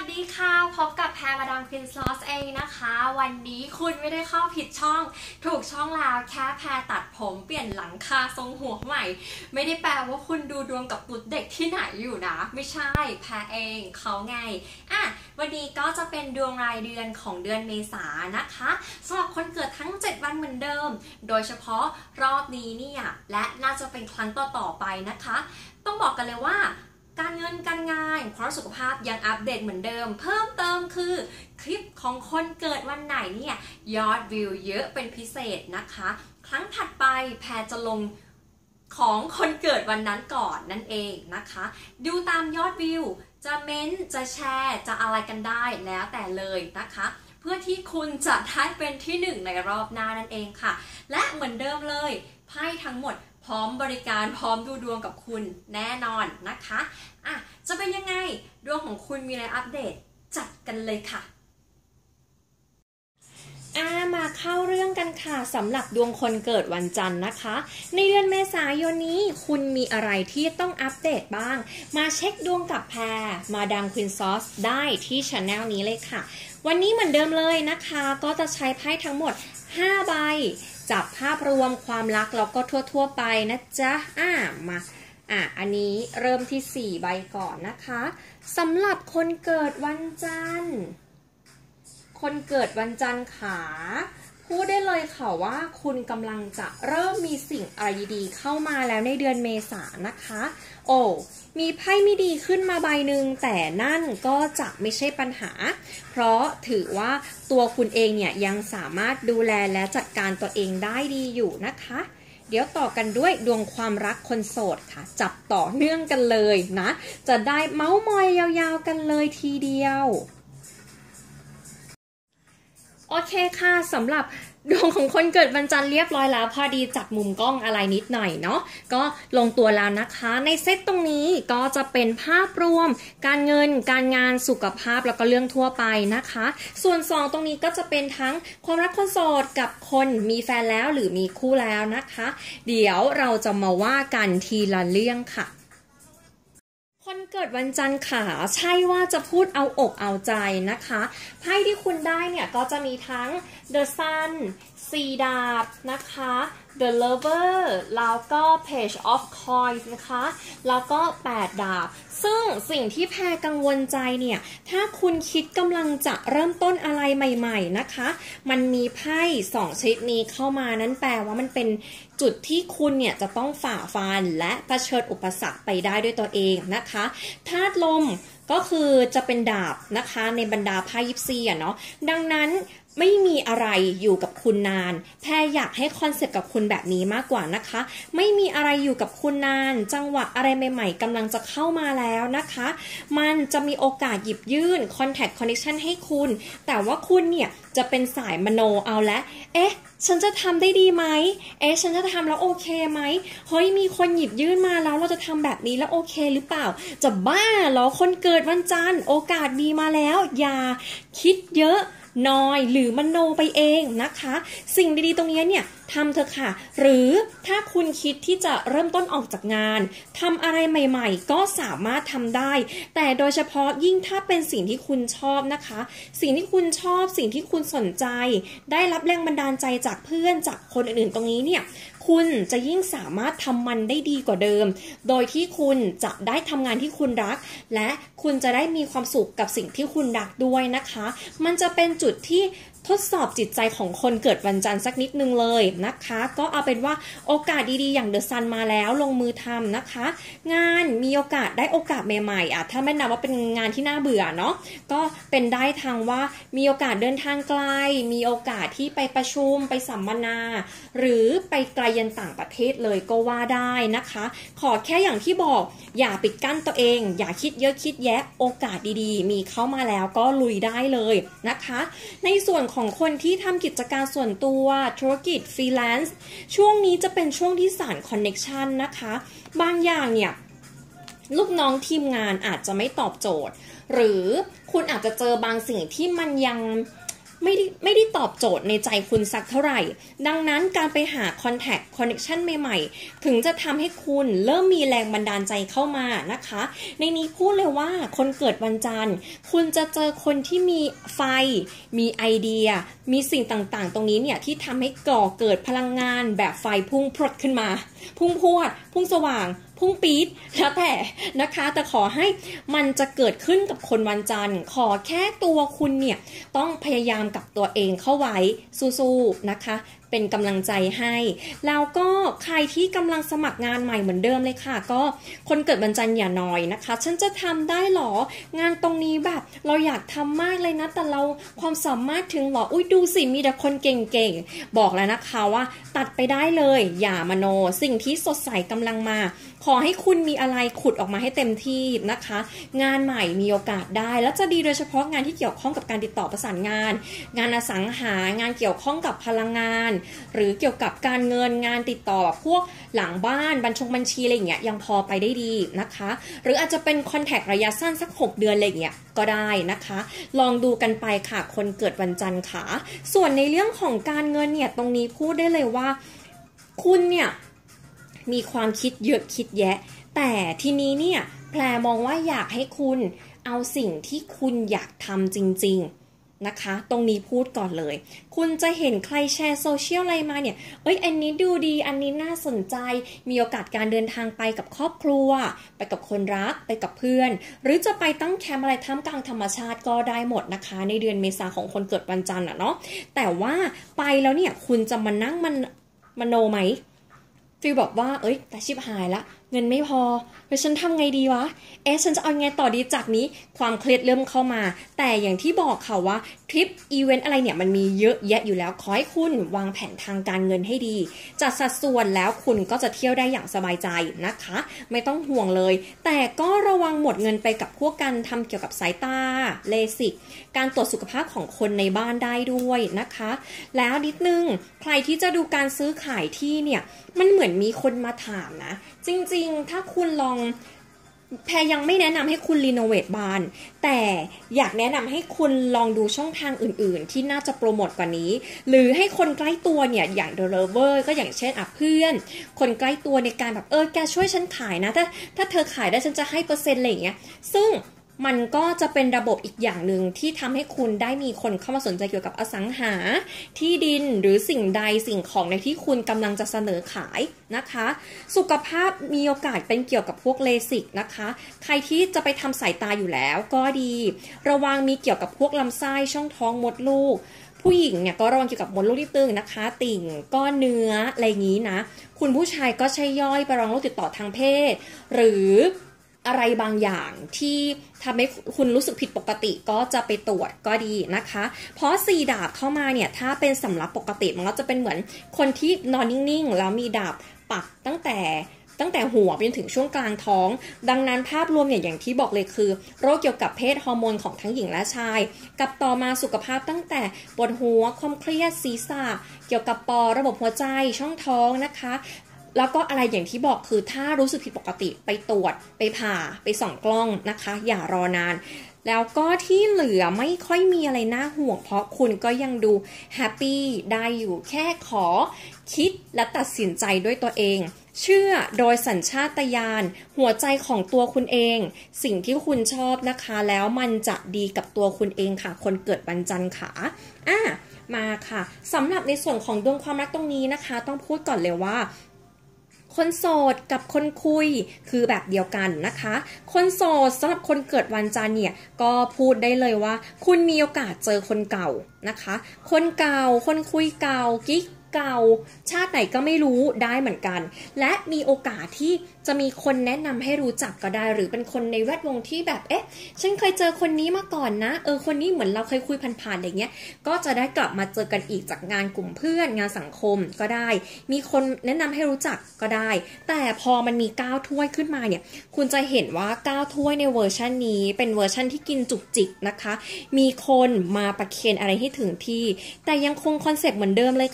สดีค่ะพบกับแพรมาดามควินซอสเองนะคะวันนี้คุณไม่ได้เข้าผิดช่องถูกช่องแล้วแค่แพรตัดผมเปลี่ยนหลังคาทรงหัวใหม่ไม่ได้แปลว่าคุณดูดวงกับตุ๊ดเด็กที่ไหนอยู่นะไม่ใช่แพรเองเขาไงวันนี้ก็จะเป็นดวงรายเดือนของเดือนเมษายนนะคะสำหรับคนเกิดทั้ง7วันเหมือนเดิมโดยเฉพาะรอบนี้เนี่ยและน่าจะเป็นครั้งต่อไปนะคะต้องบอกกันเลยว่าการเงินการงานความสุขภาพยังอัปเดตเหมือนเดิมเพิ่มเติมคือคลิปของคนเกิดวันไหนเนี่ยยอดวิวเยอะเป็นพิเศษนะคะครั้งถัดไปแพรจะลงของคนเกิดวันนั้นก่อนนั่นเองนะคะดูตามยอดวิวจะเม้นจะแชร์จะอะไรกันได้แล้วแต่เลยนะคะเพื่อที่คุณจะได้เป็นที่1ในรอบหน้านั่นเองค่ะและเหมือนเดิมเลยไพ่ทั้งหมดพร้อมบริการพร้อมดูดวงกับคุณแน่นอนนะคะจะเป็นยังไงดวงของคุณมีอะไรอัปเดตจัดกันเลยค่ะมาเข้าเรื่องกันค่ะสำหรับดวงคนเกิดวันจันทร์นะคะในเดือนเมษายนนี้คุณมีอะไรที่ต้องอัปเดตบ้างมาเช็คดวงกับแพรมาดามควินซอสได้ที่ช anel นี้เลยค่ะวันนี้เหมือนเดิมเลยนะคะก็จะใช้ไพ่ทั้งหมด5ใบจับภาพรวมความรักแล้วก็ทั่วไปนะจ๊ะมาอันนี้เริ่มที่4ใบก่อนนะคะสำหรับคนเกิดวันจันทร์คนเกิดวันจันทร์ขาพูดได้เลยค่ะว่าคุณกำลังจะเริ่มมีสิ่งอะไรดีๆเข้ามาแล้วในเดือนเมษายนนะคะมีไพ่ไม่ดีขึ้นมาใบหนึ่งแต่นั่นก็จะไม่ใช่ปัญหาเพราะถือว่าตัวคุณเองเนี่ยยังสามารถดูแลและจัดการตัวเองได้ดีอยู่นะคะเดี๋ยวต่อกันด้วยดวงความรักคนโสดค่ะจับต่อเนื่องกันเลยนะจะได้เม้ามอยยาวๆกันเลยทีเดียวโอเคค่ะสำหรับดวงของคนเกิดวันจันทร์เรียบร้อยแล้วพอดีจัดมุมกล้องอะไรนิดหน่อยเนาะก็ลงตัวแล้วนะคะในเซตตรงนี้ก็จะเป็นภาพรวมการเงินการงานสุขภาพแล้วก็เรื่องทั่วไปนะคะส่วน2ตรงนี้ก็จะเป็นทั้งความรักคนโสดกับคนมีแฟนแล้วหรือมีคู่แล้วนะคะเดี๋ยวเราจะมาว่ากันทีละเรื่องค่ะคนเกิดวันจันทร์ค่ะใช่ว่าจะพูดเอาอกเอาใจนะคะไพ่ที่คุณได้เนี่ยก็จะมีทั้ง The Sun 4 ดาบนะคะ The Lover แล้วก็ Page of Coins นะคะแล้วก็8 ดาบซึ่งสิ่งที่แพรกังวลใจเนี่ยถ้าคุณคิดกำลังจะเริ่มต้นอะไรใหม่ๆนะคะมันมีไพ่2ชนิดนี้เข้ามานั้นแปลว่ามันเป็นจุดที่คุณเนี่ยจะต้องฝ่าฟันและเผชิญอุปสรรคไปได้ด้วยตัวเองนะคะธาตุลมก็คือจะเป็นดาบนะคะในบรรดาไพ่ยิปซีเนาะดังนั้นไม่มีอะไรอยู่กับคุณนานแพรอยากให้คอนเซ็ปต์กับคุณแบบนี้มากกว่านะคะไม่มีอะไรอยู่กับคุณนานจังหวะอะไรใหม่ๆกำลังจะเข้ามาแล้วนะคะมันจะมีโอกาสหยิบยื่น contact connection ให้คุณแต่ว่าคุณเนี่ยจะเป็นสายมโนเอาและฉันจะทำได้ดีไหมฉันจะทำแล้วโอเคไหมเฮ้ยมีคนหยิบยื่นมาแล้วเราจะทำแบบนี้แล้วโอเคหรือเปล่าจะบ้าเหรอคนเกิดวันจันทร์โอกาสดีมาแล้วอย่าคิดเยอะน้อยหรือมโนไปเองนะคะสิ่งดีๆตรงนี้เนี่ยทำเถอะค่ะหรือถ้าคุณคิดที่จะเริ่มต้นออกจากงานทำอะไรใหม่ๆก็สามารถทำได้แต่โดยเฉพาะยิ่งถ้าเป็นสิ่งที่คุณชอบนะคะสิ่งที่คุณชอบสิ่งที่คุณสนใจได้รับแรงบันดาลใจจากเพื่อนจากคนอื่นๆตรงนี้เนี่ยคุณจะยิ่งสามารถทำมันได้ดีกว่าเดิมโดยที่คุณจะได้ทำงานที่คุณรักและคุณจะได้มีความสุขกับสิ่งที่คุณรักด้วยนะคะมันจะเป็นจุดที่ทดสอบจิตใจของคนเกิดวันจันทร์สักนิดนึงเลยนะคะก็เอาเป็นว่าโอกาสดีๆอย่างเดอะซันมาแล้วลงมือทำนะคะงานมีโอกาสได้โอกาสใหม่ๆถ้าไม่นับว่าเป็นงานที่น่าเบื่อเนาะก็เป็นได้ทางว่ามีโอกาสเดินทางไกลมีโอกาสที่ไปประชุมไปสัมมนาหรือไปไกลยันต่างประเทศเลยก็ว่าได้นะคะขอแค่อย่างที่บอกอย่าปิดกั้นตัวเองอย่าคิดเยอะคิดแยะโอกาสดีๆมีเข้ามาแล้วก็ลุยได้เลยนะคะในส่วนของคนที่ทำกิจการส่วนตัวธุรกิจฟรีแลนซ์ช่วงนี้จะเป็นช่วงที่สานคอนเน็กชันนะคะบางอย่างเนี่ยลูกน้องทีมงานอาจจะไม่ตอบโจทย์หรือคุณอาจจะเจอบางสิ่งที่มันยังไม่ได้ตอบโจทย์ในใจคุณสักเท่าไหร่ดังนั้นการไปหา contact connection ใหม่ๆถึงจะทำให้คุณเริ่มมีแรงบันดาลใจเข้ามานะคะในนี้พูดเลยว่าคนเกิดวันจันทร์คุณจะเจอคนที่มีไฟมีไอเดียมีสิ่งต่างๆตรงนี้เนี่ยที่ทำให้ก่อเกิดพลังงานแบบไฟพุ่งพรวดขึ้นมาพุ่งพรวดพุ่งสว่างพุ่งปี๊ดแล้วแต่นะคะแต่ขอให้มันจะเกิดขึ้นกับคนวันจันทร์ขอแค่ตัวคุณเนี่ยต้องพยายามกับตัวเองเข้าไว้สู้ๆนะคะเป็นกำลังใจให้แล้วก็ใครที่กำลังสมัครงานใหม่เหมือนเดิมเลยค่ะก็คนเกิดวันจันทร์อย่าน้อยนะคะฉันจะทำได้หรองานตรงนี้แบบเราอยากทำมากเลยนะแต่เราความสามารถถึงหรออุ้ยดูสิมีแต่คนเก่งๆบอกแล้วนะคะว่าตัดไปได้เลยอย่ามโนสิ่งที่สดใสกำลังมาขอให้คุณมีอะไรขุดออกมาให้เต็มที่นะคะงานใหม่มีโอกาสได้แล้วจะดีโดยเฉพาะงานที่เกี่ยวข้องกับการติดต่อประสานงานงานอสังหางานเกี่ยวข้องกับพลังงานหรือเกี่ยวกับการเงินงานติดต่อแบบพวกหลังบ้านบัญชีอะไรอย่างเงี้ยยังพอไปได้ดีนะคะหรืออาจจะเป็นคอนแทคระยะสั้นสัก6เดือนอะไรอย่างเงี้ยก็ได้นะคะลองดูกันไปค่ะคนเกิดวันจันทร์ค่ะส่วนในเรื่องของการเงินเนี่ยตรงนี้พูดได้เลยว่าคุณเนี่ยมีความคิดเยอะคิดแยะแต่ทีนี้เนี่ยแพรมองว่าอยากให้คุณเอาสิ่งที่คุณอยากทำจริงๆนะคะตรงนี้พูดก่อนเลยคุณจะเห็นใครแชร์โซเชียลอะไรมาเนี่ยอันนี้ดูดีอันนี้น่าสนใจมีโอกาสการเดินทางไปกับครอบครัวไปกับคนรักไปกับเพื่อนหรือจะไปตั้งแคมป์อะไรท่ามกลางธรรมชาติก็ได้หมดนะคะในเดือนเมษาของคนเกิดวันจันทร์เนาะแต่ว่าไปแล้วเนี่ยคุณจะมานั่งมโนไหมฟีลบอกว่าแต่ชิบหายละเงินไม่พอฉันทำไงดีวะฉันจะเอาไงต่อดีจากนี้ความเครียดเริ่มเข้ามาแต่อย่างที่บอกค่ะว่าทริปอีเวนต์อะไรเนี่ยมันมีเยอะแยะอยู่แล้วขอให้คุณวางแผนทางการเงินให้ดีจัดสัดส่วนแล้วคุณก็จะเที่ยวได้อย่างสบายใจนะคะไม่ต้องห่วงเลยแต่ก็ระวังหมดเงินไปกับพวกการทำเกี่ยวกับสายตาเลสิกการตรวจสุขภาพของคนในบ้านได้ด้วยนะคะแล้วนิดนึงใครที่จะดูการซื้อขายที่เนี่ยมันเหมือนมีคนมาถามนะจริงๆถ้าคุณลองแพรยังไม่แนะนำให้คุณรีโนเวทบ้านแต่อยากแนะนำให้คุณลองดูช่องทางอื่นๆที่น่าจะโปรโมทกว่านี้หรือให้คนใกล้ตัวเนี่ยอย่าง The Lover ก็อย่างเช่นเพื่อนคนใกล้ตัวในการแบบแกช่วยฉันขายนะถ้าเธอขายได้ฉันจะให้เปอร์เซ็นต์อะไรอย่างเงี้ยซึ่งมันก็จะเป็นระบบอีกอย่างหนึ่งที่ทำให้คุณได้มีคนเข้ามาสนใจเกี่ยวกับอสังหาที่ดินหรือสิ่งใดสิ่งของในที่คุณกำลังจะเสนอขายนะคะสุขภาพมีโอกาสเป็นเกี่ยวกับพวกเลสิกนะคะใครที่จะไปทำสายตาอยู่แล้วก็ดีระวังมีเกี่ยวกับพวกลำไส้ช่องท้องมดลูกผู้หญิงเนี่ยก็ระวังเกี่ยวกับมดลูกที่ตึงนะคะติ่งก้อนเนื้ออะไรอย่างนี้นะคุณผู้ชายก็ใช้ย่อยไประวังโรคติดต่อทางเพศหรืออะไรบางอย่างที่ทำให้คุณรู้สึกผิดปกติก็จะไปตรวจก็ดีนะคะเพราะ4ดาบเข้ามาเนี่ยถ้าเป็นสำรับปกติมันก็จะเป็นเหมือนคนที่นอนนิ่งๆแล้วมีดาบปักตั้งแต่หัวไปจนถึงช่วงกลางท้องดังนั้นภาพรวมเนี่ยอย่างที่บอกเลยคือโรคเกี่ยวกับเพศฮอร์โมนของทั้งหญิงและชายกับต่อมาสุขภาพตั้งแต่ปวดหัวความเครียดศีรษะเกี่ยวกับปอดระบบหัวใจช่องท้องนะคะแล้วก็อะไรอย่างที่บอกคือถ้ารู้สึกผิดปกติไปตรวจไปผ่าไปส่องกล้องนะคะอย่ารอนานแล้วก็ที่เหลือไม่ค่อยมีอะไรน่าห่วงเพราะคุณก็ยังดูแฮปปี้ได้อยู่แค่ขอคิดและตัดสินใจด้วยตัวเองเชื่อโดยสัญชาตญาณหัวใจของตัวคุณเองสิ่งที่คุณชอบนะคะแล้วมันจะดีกับตัวคุณเองค่ะคนเกิดวันจันทร์ค่ะมาค่ะสำหรับในส่วนของดวงความรักตรงนี้นะคะต้องพูดก่อนเลยว่าคนโสดกับคนคุยคือแบบเดียวกันนะคะคนโสดสำหรับคนเกิดวันจันทร์เนี่ยก็พูดได้เลยว่าคุณมีโอกาสเจอคนเก่านะคะคนเก่าคนคุยเก่ากิ๊กเก่าชาติไหนก็ไม่รู้ได้เหมือนกันและมีโอกาสที่จะมีคนแนะนำให้รู้จักก็ได้หรือเป็นคนในแวดวงที่แบบฉันเคยเจอคนนี้มาก่อนนะคนนี้เหมือนเราเคยคุยผ่านๆอย่างเงี้ยก็จะได้กลับมาเจอกันอีกจากงานกลุ่มเพื่อนงานสังคมก็ได้มีคนแนะนำให้รู้จักก็ได้แต่พอมันมี9ถ้วยขึ้นมาเนี่ยคุณจะเห็นว่า9ถ้วยในเวอร์ชันนี้เป็นเวอร์ชันที่กินจุกจิกนะคะมีคนมาประเคนอะไรให้ถึงที่แต่ยังคงคอนเซ็ปต์เหมือนเดิมเลยค่ะคื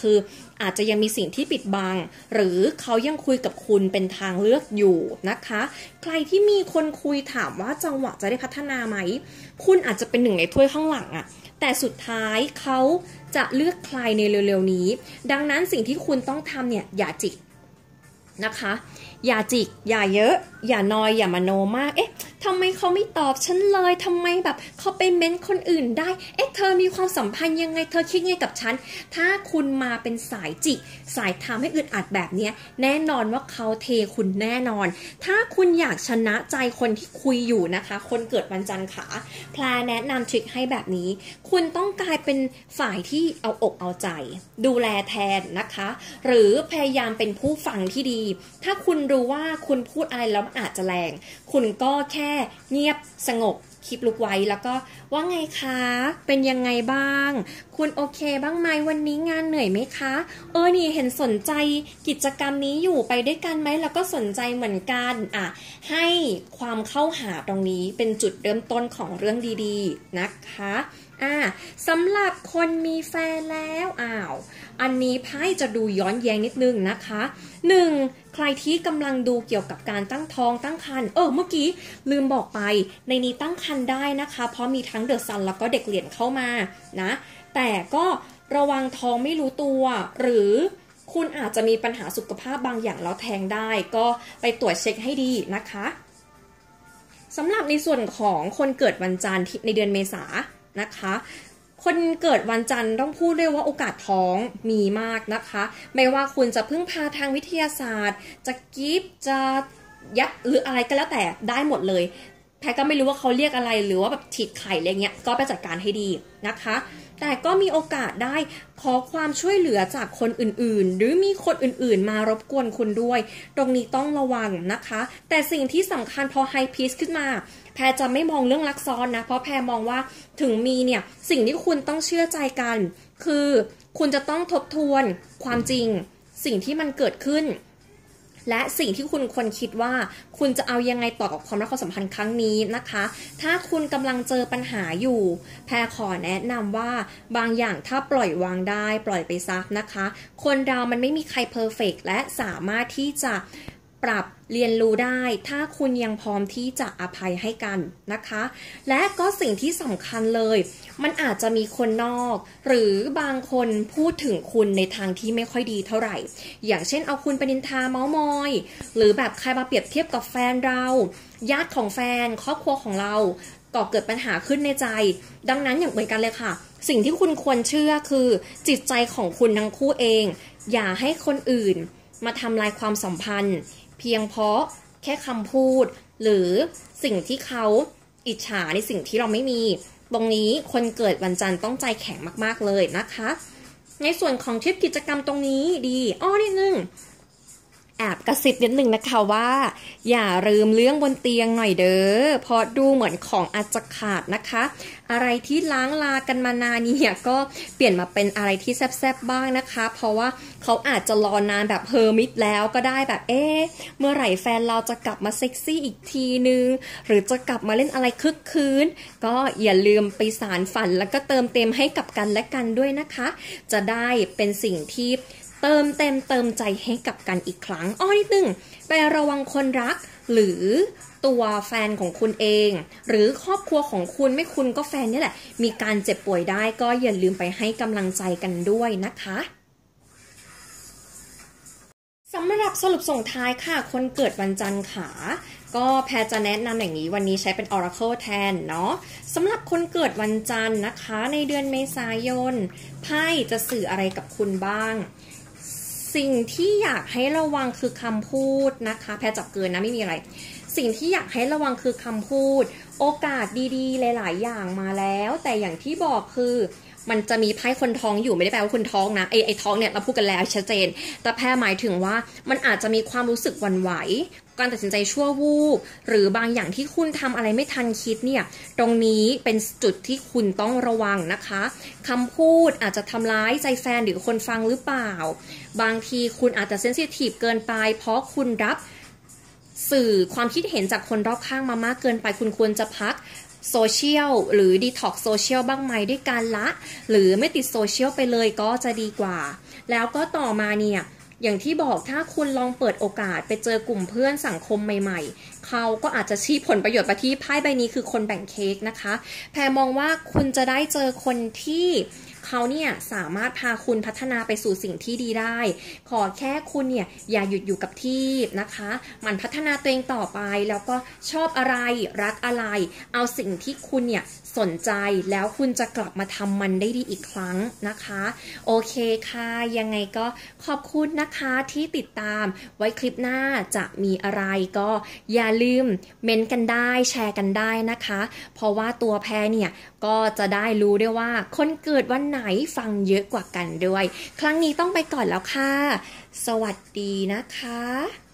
คืออาจจะยังมีสิ่งที่ปิดบังหรือเขายังคุยกับคุณเป็นทางเลือกอยู่นะคะใครที่มีคนคุยถามว่าจังหวะจะได้พัฒนาไหมคุณอาจจะเป็นหนึ่งในถ้วยข้างหลังอะแต่สุดท้ายเขาจะเลือกใครในเร็วๆนี้ดังนั้นสิ่งที่คุณต้องทำเนี่ยอย่าจิกนะคะอย่าจิกอย่าเยอะอย่านอยอย่ามโนมากเอ๊ะทำไมเขาไม่ตอบฉันเลยทำไมแบบเขาไปเม้นคนอื่นได้เอ๊ะเธอมีความสัมพันธ์ยังไงเธอคิดไงกับฉันถ้าคุณมาเป็นสายจิกสายทำให้อึดอัดแบบนี้แน่นอนว่าเขาเทคุณแน่นอนถ้าคุณอยากชนะใจคนที่คุยอยู่นะคะคนเกิดวันจันทร์ขาแพรแนะนำทริคให้แบบนี้คุณต้องกลายเป็นฝ่ายที่เอาอกเอาใจดูแลแทนนะคะหรือพยายามเป็นผู้ฟังที่ดีถ้าคุณรู้ว่าคุณพูดอะไรแล้วมันอาจจะแรงคุณก็แค่เงียบสงบคลิปลุกไว้แล้วก็ว่าไงคะเป็นยังไงบ้างคุณโอเคบ้างไหมวันนี้งานเหนื่อยไหมคะนี่เห็นสนใจกิจกรรมนี้อยู่ไปด้วยกันไหมแล้วก็สนใจเหมือนกันให้ความเข้าหาตรงนี้เป็นจุดเริ่มต้นของเรื่องดีๆนะคะสำหรับคนมีแฟนแล้วอันนี้ไพ่จะดูย้อนแย้งนิดนึงนะคะ 1. ใครที่กำลังดูเกี่ยวกับการตั้งท้องตั้งครรภ์เมื่อกี้ลืมบอกไปในนี้ตั้งครรภ์ได้นะคะเพราะมีทั้งเดอะซันแล้วก็เด็กเหรียญเข้ามานะแต่ก็ระวังท้องไม่รู้ตัวหรือคุณอาจจะมีปัญหาสุขภาพบางอย่างแล้วแทงได้ก็ไปตรวจเช็คให้ดีนะคะสำหรับในส่วนของคนเกิดวันจันทร์ในเดือนเมษายนนะคะคนเกิดวันจันทร์ต้องพูดด้วยว่าโอกาสท้องมีมากนะคะไม่ว่าคุณจะพึ่งพาทางวิทยาศาสตร์จะกิฟจะยัดหรืออะไรก็แล้วแต่ได้หมดเลยแพรก็ไม่รู้ว่าเขาเรียกอะไรหรือว่าแบบฉีดไข่อะไรเงี้ยก็ไปจัดการให้ดีนะคะแต่ก็มีโอกาสได้ขอความช่วยเหลือจากคนอื่นๆหรือมีคนอื่นๆมารบกวนคุณด้วยตรงนี้ต้องระวังนะคะแต่สิ่งที่สำคัญพอไฮพีซขึ้นมาแพรจะไม่มองเรื่องรักซ้อนนะเพราะแพรมองว่าถึงมีเนี่ยสิ่งที่คุณต้องเชื่อใจกันคือคุณจะต้องทบทวนความจริงสิ่งที่มันเกิดขึ้นและสิ่งที่คุณควรคิดว่าคุณจะเอายังไงต่อกับความรักความสัมพันธ์ครั้งนี้นะคะถ้าคุณกำลังเจอปัญหาอยู่แพรขอแนะนำว่าบางอย่างถ้าปล่อยวางได้ปล่อยไปซะนะคะคนเรามันไม่มีใครเพอร์เฟกต์และสามารถที่จะปรับเรียนรู้ได้ถ้าคุณยังพร้อมที่จะอภัยให้กันนะคะและก็สิ่งที่สำคัญเลยมันอาจจะมีคนนอกหรือบางคนพูดถึงคุณในทางที่ไม่ค่อยดีเท่าไหร่อย่างเช่นเอาคุณไปนินทาเม้ามอยหรือแบบใครมาเปรียบเทียบกับแฟนเราญาติของแฟนครอบครัวของเราก่อเกิดปัญหาขึ้นในใจดังนั้นอย่างเหมือนกันเลยค่ะสิ่งที่คุณควรเชื่อคือจิตใจของคุณทั้งคู่เองอย่าให้คนอื่นมาทำลายความสัมพันธ์เพียงเพราะแค่คำพูดหรือสิ่งที่เขาอิจฉาในสิ่งที่เราไม่มีตรงนี้คนเกิดวันจันทร์ต้องใจแข็งมากๆเลยนะคะในส่วนของทิปกิจกรรมตรงนี้ดีนิดนึงแอบกระซิบนิดนึงนะคะว่าอย่าลืมเรื่องบนเตียงหน่อยเด้อเพราะดูเหมือนของอาจจะขาดนะคะอะไรที่ล้างลากันมานานเนี่ยก็เปลี่ยนมาเป็นอะไรที่แซ่บๆบ้างนะคะเพราะว่าเขาอาจจะรอนานแบบเฮอร์มิตแล้วก็ได้แบบเมื่อไหร่แฟนเราจะกลับมาเซ็กซี่อีกทีนึงหรือจะกลับมาเล่นอะไรคึกคืนก็อย่าลืมไปสานฝันแล้วก็เติมเต็มให้กับกันและกันด้วยนะคะจะได้เป็นสิ่งที่เติมใจให้กับกันอีกครั้งนิดนึงไประวังคนรักหรือตัวแฟนของคุณเองหรือครอบครัวของคุณไม่คุณก็แฟนนี่แหละมีการเจ็บป่วยได้ก็อย่าลืมไปให้กำลังใจกันด้วยนะคะสำหรับสรุปส่งท้ายค่ะคนเกิดวันจันทร์ขาก็แพรจะแนะนำอย่างนี้วันนี้ใช้เป็น Oracle แทนเนาะสำหรับคนเกิดวันจันทร์นะคะในเดือนเมษายนไพ่จะสื่ออะไรกับคุณบ้างสิ่งที่อยากให้ระวังคือคำพูดนะคะแพรจับเกินนะไม่มีอะไรสิ่งที่อยากให้ระวังคือคำพูดโอกาสดีๆหลายๆอย่างมาแล้วแต่อย่างที่บอกคือมันจะมีไพ่คนท้องอยู่ไม่ได้แปลว่าคุณท้องนะไอ้ท้องเนี่ยเราพูดกันแล้วชัดเจนแต่แพรหมายถึงว่ามันอาจจะมีความรู้สึกหวั่นไหวการตัดสินใจชั่ววูบหรือบางอย่างที่คุณทำอะไรไม่ทันคิดเนี่ยตรงนี้เป็นจุดที่คุณต้องระวังนะคะคำพูดอาจจะทำร้ายใจแฟนหรือคนฟังหรือเปล่าบางทีคุณอาจจะเซนซิทีฟเกินไปเพราะคุณรับสื่อความคิดเห็นจากคนรอบข้างมามากเกินไปคุณควรจะพักโซเชียลหรือดีท็อกโซเชียลบ้างไหมด้วยการละหรือไม่ติดโซเชียลไปเลยก็จะดีกว่าแล้วก็ต่อมาเนี่ยอย่างที่บอกถ้าคุณลองเปิดโอกาสไปเจอกลุ่มเพื่อนสังคมใหม่ๆเขาก็อาจจะชี้ผลประโยชน์ไปที่ไพ่ใบนี้คือคนแบ่งเค้กนะคะแพรมองว่าคุณจะได้เจอคนที่เขาเนี่ยสามารถพาคุณพัฒนาไปสู่สิ่งที่ดีได้ขอแค่คุณเนี่ยอย่าหยุดอยู่กับที่นะคะมันพัฒนาตัวเองต่อไปแล้วก็ชอบอะไรรักอะไรเอาสิ่งที่คุณเนี่ยสนใจแล้วคุณจะกลับมาทำมันได้ดีอีกครั้งนะคะโอเคค่ะยังไงก็ขอบคุณนะคะที่ติดตามไว้คลิปหน้าจะมีอะไรก็อย่าลืมเม้นกันได้แชร์กันได้นะคะเพราะว่าตัวแพรเนี่ยก็จะได้รู้ด้วยว่าคนเกิดวันไหนฟังเยอะกว่ากันด้วยครั้งนี้ต้องไปก่อนแล้วค่ะสวัสดีนะคะ